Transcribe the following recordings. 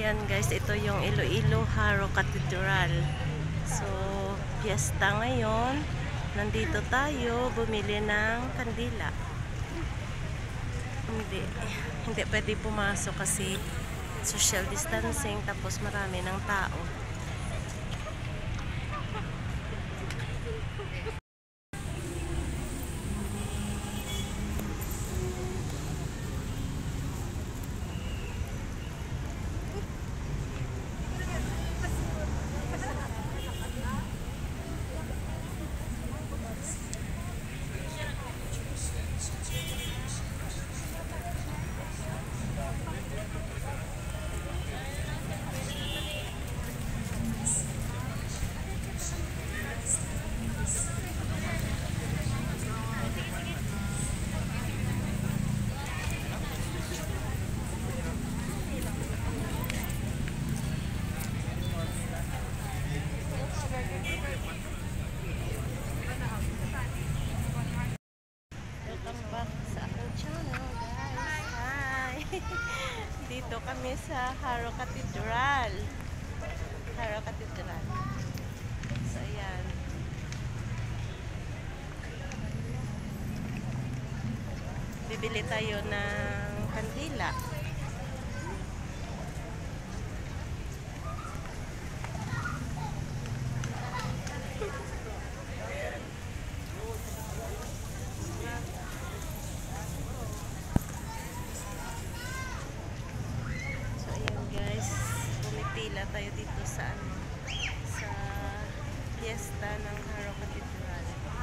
Ayan guys, ito yung Iloilo Haro Cathedral. So, piyesta ngayon. Nandito tayo, bumili ng kandila. Hindi pwede pumasok kasi social distancing, tapos marami ng tao. Dito kami sa Haro Cathedral. Haro Cathedral. So, ayan. Bibili tayo ng kandila. Pila tayo dito sa sa fiesta ng Haro Cathedral.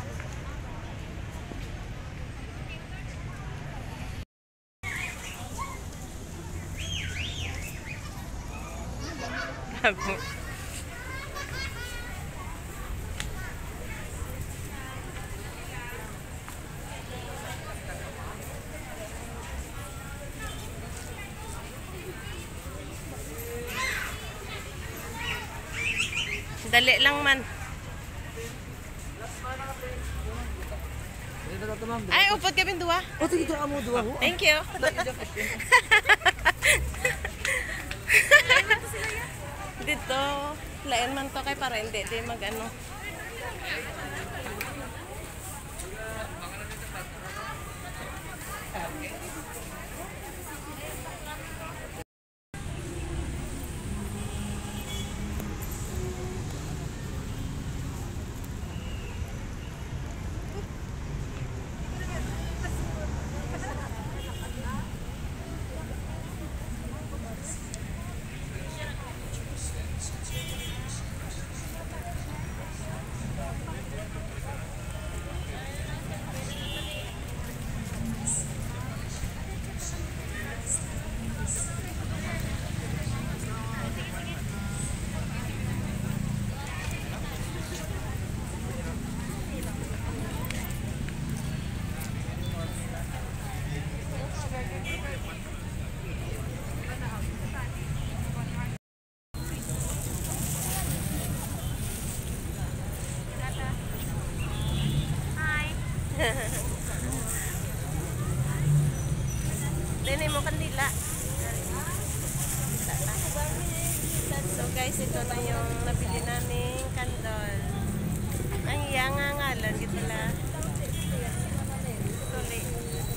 Dali lang man. Ay, upod kami dua. Oh, ito amo dua. Thank you. Dito, lain man to kay para hindi di magano. Dini mo kandila. So guys, ito na yung nabili naming candle. Ang iya nga ngalan, gito la. Tuli.